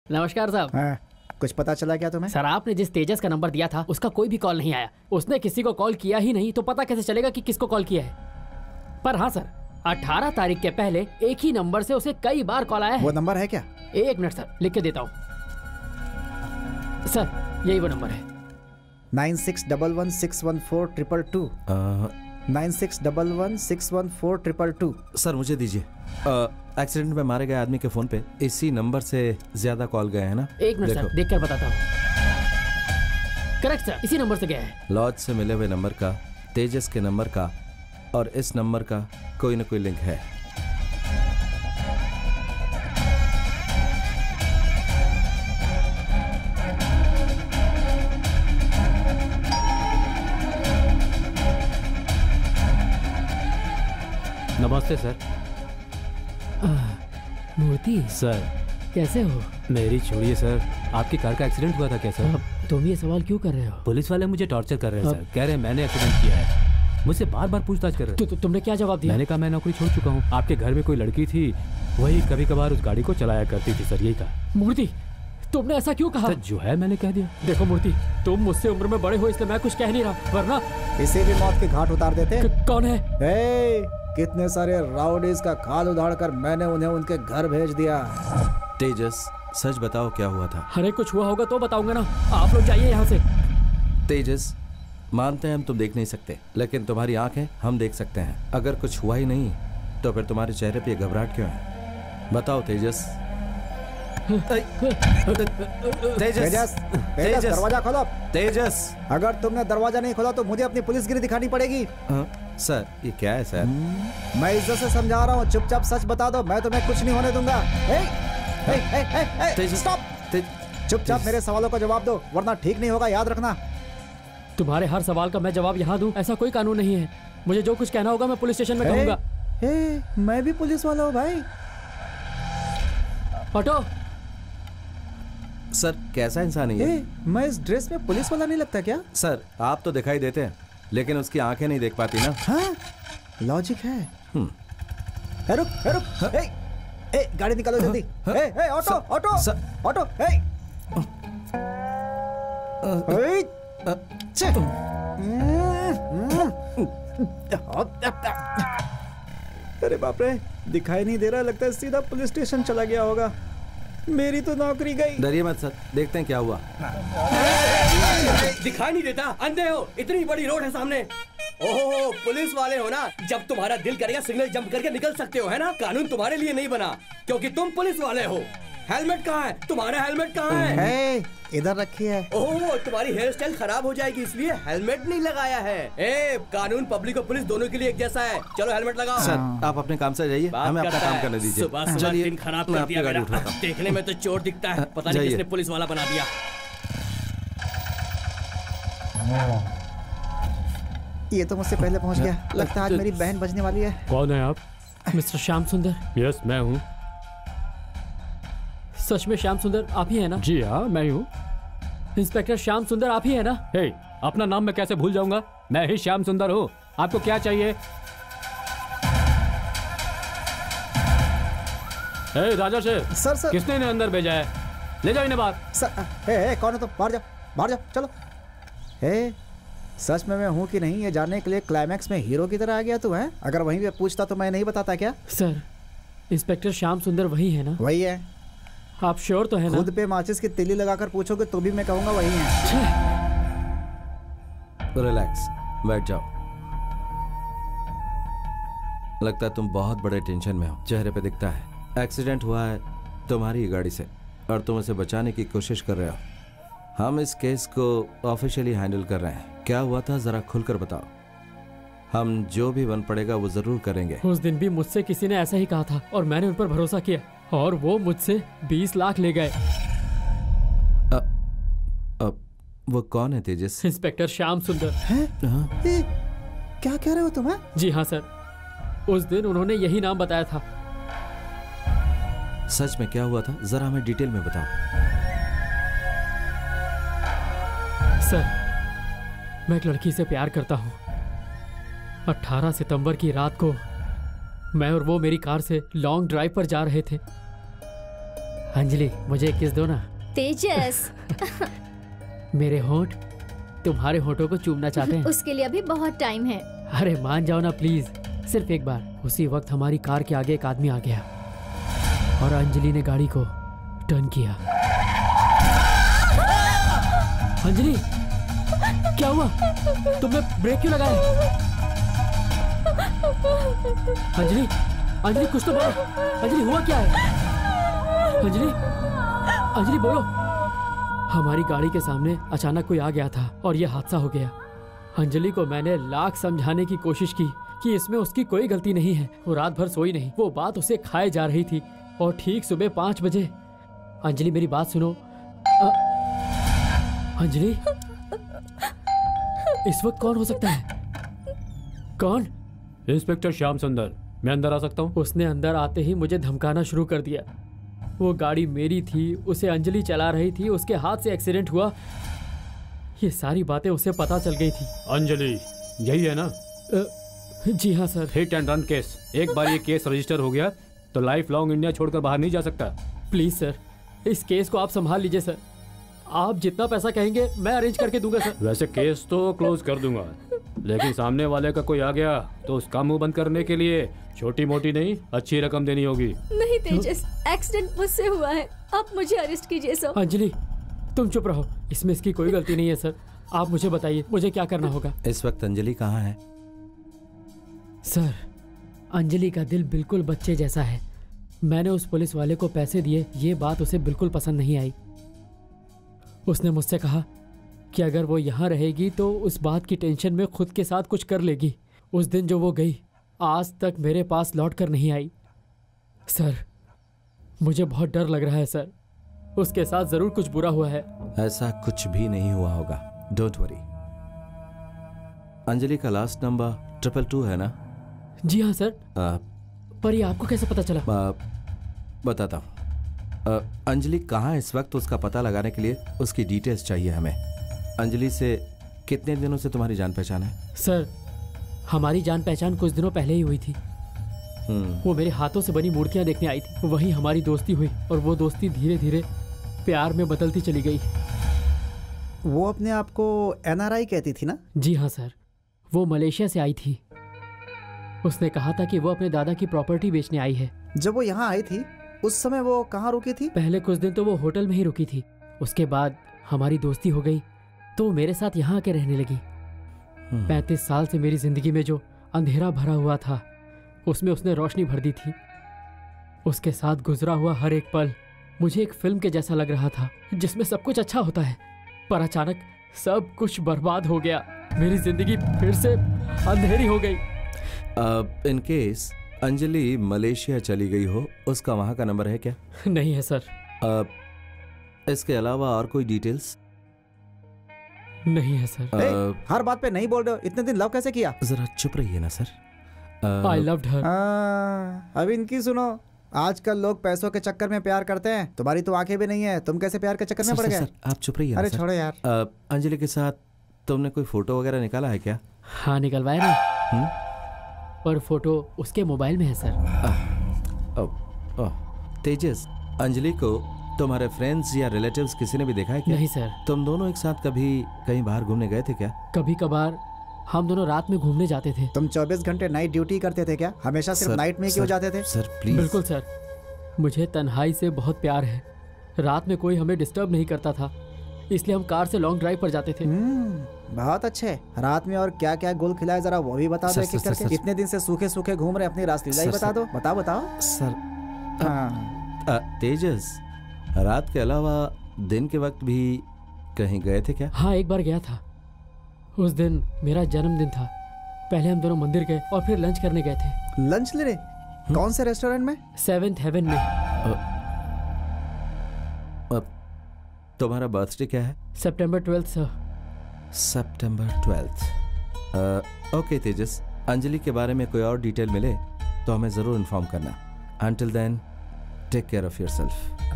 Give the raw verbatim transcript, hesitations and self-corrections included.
नमस्कार साहब। हाँ, कुछ पता चला क्या तुम्हें? सर आपने जिस तेजस का नंबर दिया था उसका कोई भी कॉल नहीं आया। उसने किसी को कॉल किया ही नहीं तो पता कैसे चलेगा कि किसको कॉल किया है? पर हाँ सर, अठारह तारीख के पहले एक ही नंबर से उसे कई बार कॉल आया है। वो नंबर है क्या? एक मिनट सर, लिख के देता हूँ। सर यही वो नंबर है। Nine six double one six one four triple two nine six double one six one four triple two. Sir मुझे दीजिए। एक्सीडेंट में मारे गए आदमी के फोन पे इसी नंबर से ज्यादा कॉल गए हैं ना? एक मिनट सर, देख कर बताता हूँ। करेक्ट सर, इसी नंबर से गया है। लॉज से मिले हुए नंबर का, तेजस के नंबर का और इस नंबर का कोई ना कोई लिंक है। नमस्ते सर। मूर्ति सर कैसे हो? मेरी छोड़िए सर, आपकी कार का एक्सीडेंट हुआ था क्या सर? तुम ये सवाल क्यों कर रहे हो? पुलिस वाले मुझे टॉर्चर कर रहे हैं सर, कह रहे हैं मैंने एक्सीडेंट किया है। मुझसे बार बार पूछताछ कर रहे हैं। तु, तु, तुमने क्या जवाब दिया? मैंने कहा मैं नौकरी छोड़ चुका हूँ। आपके घर में कोई लड़की थी, वही कभी कभार उस गाड़ी को चलाया करती थी सर, यही कहा। मूर्ति तुमने ऐसा क्यों कहा? जो है मैंने कह दिया। देखो मूर्ति, तुम मुझसे उम्र में बड़े हो इसलिए मैं कुछ कह नहीं रहा, वरना इसे भी मौत के घाट उतार देते। कौन है? ए, कितने सारे राउडीज का खाल उधाड़ कर मैंने उन्हें उनके घर भेज दिया। तेजस सच बताओ क्या हुआ था? अरे कुछ हुआ होगा तो बताऊंगा ना, आप लोग जाइए यहाँ से। तेजस मानते हैं हम तुम देख नहीं सकते, लेकिन तुम्हारी आंखें हम देख सकते हैं। अगर कुछ हुआ ही नहीं तो फिर तुम्हारे चेहरे पे घबराहट क्यों है? बताओ तेजस। तेजस, तेजस दरवाजा खोलो। तेजस अगर तुमने दरवाजा नहीं खोला तो मुझे अपनी पुलिसगिरी दिखानी पड़ेगी। सर ये क्या है सर? मैं इज्जत से समझा रहा हूँ, चुपचाप सच बता दो, मैं तुम्हें कुछ नहीं होने दूंगा। स्टॉप, चुपचाप मेरे सवालों का जवाब दो वरना ठीक नहीं होगा, याद रखना। तुम्हारे हर सवाल का मैं जवाब यहाँ दूं ऐसा कोई कानून नहीं है। मुझे जो कुछ कहना होगा मैं पुलिस स्टेशन में कहूंगा। हे, मैं भी पुलिस वाला हूँ भाई। हटो। सर कैसा इंसान है ये? मैं इस ड्रेस में पुलिस वाला नहीं लगता क्या? सर आप तो दिखाई देते हैं लेकिन उसकी आंखें नहीं देख पाती ना। हाँ, लॉजिक है। है रुक, है रुक, ए, ए, गाड़ी निकालो जल्दी। ए, ए, ऑटो, ऑटो, ऑटो, ए, ए, अरे बाप रे, दिखाई नहीं दे रहा, लगता है सीधा पुलिस स्टेशन चला गया होगा। मेरी तो नौकरी गई। डरिए मत सर, देखते हैं क्या हुआ। दिखाई नहीं देता? अंधे हो? इतनी बड़ी रोड है सामने। ओहो, पुलिस वाले हो ना, जब तुम्हारा दिल करेगा सिग्नल जंप करके निकल सकते हो, है ना? कानून तुम्हारे लिए नहीं बना क्योंकि तुम पुलिस वाले हो। हेलमेट कहाँ है? तुम्हारा हेलमेट कहाँ है? है, इधर रखी है। ओह, तुम्हारी हेयर स्टाइल खराब हो जाएगी इसलिए हेलमेट नहीं लगाया है। ए, कानून पब्लिक और पुलिस दोनों के लिए एक जैसा है। चलो हेलमेट लगाओ। सर आप अपने काम से जाइए, हमें अपना काम करने दीजिए। सुबह सुबह दिन खराब कर दिया मेरा। देखने में तो चोर दिखता है, पता नहीं किसने पुलिस वाला बना दिया। ये तो मुझसे पहले पहुंच गया, लगता है आज मेरी बहन बजने वाली है। कौन है आप? मिस्टर श्याम सुंदर। यस मैं हूँ। सच में श्याम सुंदर आप ही है ना? जी हाँ मैं ही हूँ। इंस्पेक्टर श्याम सुंदर आप ही है ना? हे, अपना नाम मैं कैसे भूल जाऊंगा? मैं ही श्याम सुंदर हूँ। आपको क्या चाहिए? हे राजा शेर, सर सर किसने इन्हें अंदर भेजा है? ले जाओ इन्हें बाहर। सर, हे, हे, कौन है तुम? बाहर जाओ, बाहर जाओ, चलो। हे, सच में मैं हूँ कि नहीं ये जानने के लिए क्लाइमैक्स में हीरो की तरह आ गया तू है? अगर वहीं पे पूछता तो मैं नहीं बताता क्या? सर, इंस्पेक्टर श्याम सुंदर वही है ना? वही है। आप श्योर तो है ना? खुद पे माचिस की तिल्ली लगाकर पूछोगे तो भी मैं कहूंगा वही है। रिलैक्स, बैठ जाओ। लगता है तुम बहुत बड़े टेंशन में हो, चेहरे पे दिखता है। एक्सीडेंट हुआ है तुम्हारी गाड़ी से और तुम उसे बचाने की कोशिश कर रहे हो। हम इस केस को ऑफिशियली हैंडल कर रहे हैं। क्या हुआ था जरा खुलकर बताओ। हम जो भी बन पड़ेगा वो जरूर करेंगे। उस दिन भी मुझसे किसी ने ऐसा ही कहा था और मैंने उन पर भरोसा किया और वो मुझसे बीस लाख ले गए। अब वो कौन है तेजस? इंस्पेक्टर श्याम सुंदर। हैं? ए, क्या कह रहे हो तुम? जी हाँ सर, उस दिन उन्होंने यही नाम बताया था। सच में क्या हुआ था जरा हमें डिटेल में बताओ। सर, मैं एक लड़की से प्यार करता हूँ। अठारह सितंबर की रात को मैं और वो मेरी कार से लॉन्ग ड्राइव पर जा रहे थे। अंजलि मुझे एक किस दो ना। तेजस मेरे होंठ तुम्हारे होठों को चूमना चाहते हैं। उसके लिए अभी बहुत टाइम है। अरे मान जाओ ना प्लीज, सिर्फ एक बार। उसी वक्त हमारी कार के आगे एक आदमी आ गया और अंजलि ने गाड़ी को टर्न किया। अंजलि क्या हुआ? तुमने ब्रेक क्यों लगाया? अंजलि अंजलि कुछ तो बोलो। अंजलि हुआ क्या है? अंजलि अंजलि बोलो। हमारी गाड़ी के सामने अचानक कोई आ गया था और यह हादसा हो गया। अंजलि को मैंने लाख समझाने की कोशिश की कि इसमें उसकी कोई गलती नहीं है। वो रात भर सोई नहीं, वो बात उसे खाए जा रही थी। और ठीक सुबह पांच बजे अंजलि मेरी बात सुनो। अ, अंजलि इस वक्त कौन हो सकता है? कौन? इंस्पेक्टर श्याम सुंदर, मैं अंदर आ सकता हूँ? उसने अंदर आते ही मुझे धमकाना शुरू कर दिया। वो गाड़ी मेरी थी, उसे अंजलि चला रही थी, उसके हाथ से एक्सीडेंट हुआ, ये सारी बातें उसे पता चल गई थी। अंजलि यही है ना? आ, जी हाँ sir. Hit and run case. एक बार ये केस रजिस्टर हो गया तो लाइफ लॉन्ग इंडिया छोड़कर बाहर नहीं जा सकता। प्लीज सर, इस केस को आप संभाल लीजिए सर। आप जितना पैसा कहेंगे मैं अरेंज करके दूंगा सर। वैसे केस तो क्लोज कर दूंगा, लेकिन सामने वाले का कोई आ गया तो उसका मुंह बंद करने के लिए छोटी मोटी नहीं अच्छी रकम देनी होगी। नहीं तेजस, एक्सीडेंट मुझसे हुआ है, आप मुझे अरेस्ट कीजिए सर। अंजलि तुम चुप रहो, इसमें इसकी कोई गलती नहीं है सर। आप मुझे बताइए मुझे क्या करना होगा। इस वक्त अंजलि कहाँ है? सर अंजलि का दिल बिल्कुल बच्चे जैसा है। मैंने उस पुलिस वाले को पैसे दिए, ये बात उसे बिल्कुल पसंद नहीं आई। उसने मुझसे कहा कि अगर वो यहाँ रहेगी तो उस बात की टेंशन में खुद के साथ कुछ कर लेगी। उस दिन जो वो गई, आज तक मेरे पास लौट कर नहीं आई। सर मुझे बहुत डर लग रहा है सर, उसके साथ जरूर कुछ बुरा हुआ है। ऐसा कुछ भी नहीं हुआ होगा, डोंट वरी। अंजलि का लास्ट नंबर ट्रिपल टू है ना? जी हाँ सर। आ, पर ये आपको कैसे पता चला? आ, बताता हूँ। अंजलि कहाँ इस वक्त, उसका पता लगाने के लिए उसकी डिटेल्स चाहिए हमें। अंजलि से कितने दिनों से तुम्हारी जान पहचान है? सर हमारी जान पहचान कुछ दिनों पहले ही हुई थी। वो मेरे हाथों से बनी मूर्तियां देखने आई थी, वहीं हमारी दोस्ती हुई और वो दोस्ती धीरे धीरे प्यार में बदलती चली गई। वो अपने आप को एन आर आई कहती थी ना? जी हाँ सर, वो मलेशिया से आई थी। उसने कहा था कि वो अपने दादा की प्रॉपर्टी बेचने आई है। जब वो यहाँ आई थी उस समय वो कहाँ रुकी थी? पहले कुछ दिन तो वो होटल में ही रुकी थी, उसके बाद हमारी दोस्ती हो गई तो वो मेरे साथ यहाँ आके रहने लगी। पैंतीस साल से मेरी जिंदगी में जो अंधेरा भरा हुआ था उसमें उसने रोशनी भर दी थी। उसके साथ गुजरा हुआ हर एक पल मुझे एक फिल्म के जैसा लग रहा था जिसमें सब कुछ अच्छा होता है, पर अचानक सब कुछ बर्बाद हो गया। मेरी जिंदगी फिर से अंधेरी हो गई। इन केस अंजलि मलेशिया चली गई हो, उसका वहां का नंबर है क्या? नहीं है सर। uh, इसके अलावा और कोई डिटेल्स? नहीं है सर। uh, हर बात पे नहीं बोल रहे हो, इतने दिन लव कैसे किया? जरा चुप रहिए ना सर। I loved her. अब इनकी सुनो, आजकल लोग पैसों के चक्कर में प्यार करते हैं। तुम्हारी तो आंखें भी नहीं है, तुम कैसे प्यार के चक्कर में पड़ गए? आप चुप रहिए। अरे छोड़ो यार। uh, अंजलि के साथ तुमने कोई फोटो वगैरह निकाला है क्या? हाँ निकलवाया ना। हुँ? पर फोटो उसके मोबाइल में है सर। आ, ओ, ओ, तेजस, अंजलि को तुम्हारे फ्रेंड्स या रिलेटिव्स किसी ने भी देखा है क्या? नहीं सर। तुम दोनों एक साथ कभी कहीं बाहर घूमने गए थे क्या? कभी कभार हम दोनों रात में घूमने जाते थे। तुम चौबीस घंटे नाइट ड्यूटी करते थे क्या? हमेशा सिर्फ नाइट में क्यों जाते थे? Sir please. बिल्कुल सर, मुझे तन्हाई से बहुत प्यार है। रात में कोई हमें डिस्टर्ब नहीं करता था, इसलिए हम कार से लॉन्ग ड्राइव पर जाते थे। बहुत अच्छे। रात में और क्या क्या गुल खिलाए जरा वो भी बता दो एक एक करके। इतने दिन से सूखे सूखे घूम रहे, अपनी रासलीला ही बता दो। बताओ बताओ सर। हाँ। तेजस, रात के अलावा दिन के वक्त भी कहीं गए थे क्या? हाँ एक बार गया था। उस दिन मेरा जन्मदिन था। पहले हम दोनों मंदिर गए और फिर लंच करने गए थे। लंच ले रहे? कौन से रेस्टोरेंट में? सेवेंथ हेवन में। तुम्हारा बर्थडे क्या है? September twelfth sir. September twelfth. Okay Tejas, Anjali के बारे में कोई और डिटेल मिले तो हमें जरूर इन्फॉर्म करना। Until then take care of yourself.